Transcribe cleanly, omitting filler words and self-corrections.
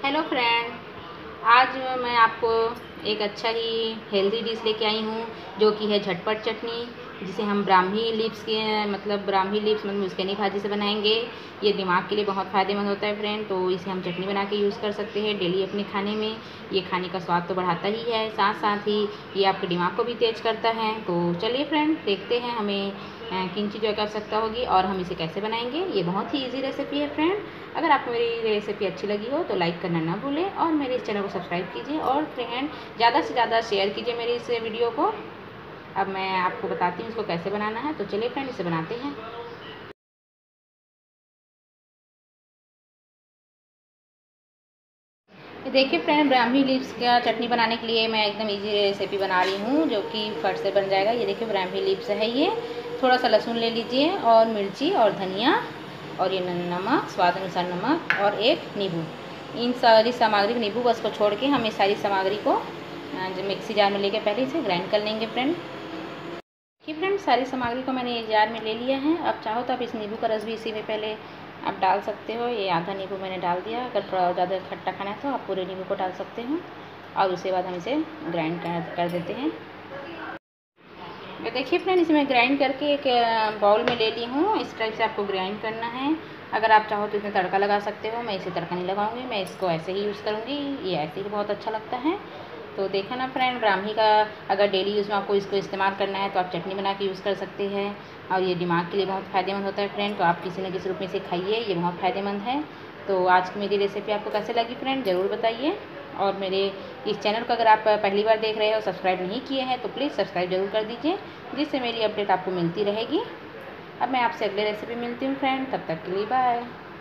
Hello friend, आज मैं आपको एक अच्छा ही हेल्दी डिश लेके आई हूँ जो कि है झटपट चटनी, जिसे हम ब्राह्मी लीव्स के ब्राह्मी लीव्स मुस्कैनी भाजी से बनाएंगे। ये दिमाग के लिए बहुत फ़ायदेमंद होता है फ्रेंड, तो इसे हम चटनी बना के यूज़ कर सकते हैं डेली अपने खाने में। ये खाने का स्वाद तो बढ़ाता ही है, साथ साथ ही ये आपके दिमाग को भी तेज़ करता है। तो चलिए फ्रेंड, देखते हैं हमें किन चीज़ों की आवश्यकता होगी और हम इसे कैसे बनाएंगे। ये बहुत ही ईजी रेसिपी है फ्रेंड। अगर आपको मेरी रेसिपी अच्छी लगी हो तो लाइक करना ना भूलें और मेरे इस चैनल को सब्सक्राइब कीजिए और फ्रेंड ज़्यादा से ज़्यादा शेयर कीजिए मेरी इस वीडियो को। अब मैं आपको बताती हूँ इसको कैसे बनाना है, तो चलिए फ्रेंड इसे बनाते हैं। ये देखिए फ्रेंड, ब्राह्मी लीव्स का चटनी बनाने के लिए मैं एकदम इजी रेसिपी बना रही हूँ जो कि फट से बन जाएगा। ये देखिए ब्राह्मी लीव्स है ये। थोड़ा सा लहसुन ले लीजिए और मिर्ची और धनिया और ये नमक, स्वाद अनुसार नमक और एक नींबू। इन सारी सामग्री, नींबू बस को छोड़ के हम इस सारी सामग्री को मिक्सी जार में लेके पहले इसे ग्राइंड कर लेंगे फ्रेंड। देखिए फ्रेंड, सारी सामग्री को मैंने एक जार में ले लिया है। अब चाहो तो आप इस नींबू का रस भी इसी में पहले आप डाल सकते हो। ये आधा नींबू मैंने डाल दिया। अगर थोड़ा ज़्यादा खट्टा खाना है तो आप पूरे नींबू को डाल सकते हो। और उसके बाद हम इसे ग्राइंड कर देते हैं। ये देखिए फ्रेंड, इसे मैं ग्राइंड करके एक बाउल में ले ली हूँ। इस टाइप से आपको ग्राइंड करना है। अगर आप चाहो तो इसमें तड़का लगा सकते हो। मैं इसे तड़का नहीं लगाऊंगी, मैं इसको ऐसे ही यूज़ करूँगी। ये ऐसे ही बहुत अच्छा लगता है। तो देखा ना फ्रेंड, ब्राह्मी का अगर डेली यूज़ में आपको इसको इस्तेमाल करना है तो आप चटनी बना के यूज़ कर सकते हैं। और ये दिमाग के लिए बहुत फ़ायदेमंद होता है फ्रेंड, तो आप किसी न किसी रूप में इसे खाइए, ये बहुत फ़ायदेमंद है। तो आज की मेरी रेसिपी आपको कैसे लगी फ्रेंड, ज़रूर बताइए। और मेरे इस चैनल को अगर आप पहली बार देख रहे हो, सब्सक्राइब नहीं किए हैं तो प्लीज़ सब्सक्राइब ज़रूर कर दीजिए, जिससे मेरी अपडेट आपको मिलती रहेगी। अब मैं आपसे अगले रेसिपी मिलती हूँ फ्रेंड, तब तक के लिए बाय।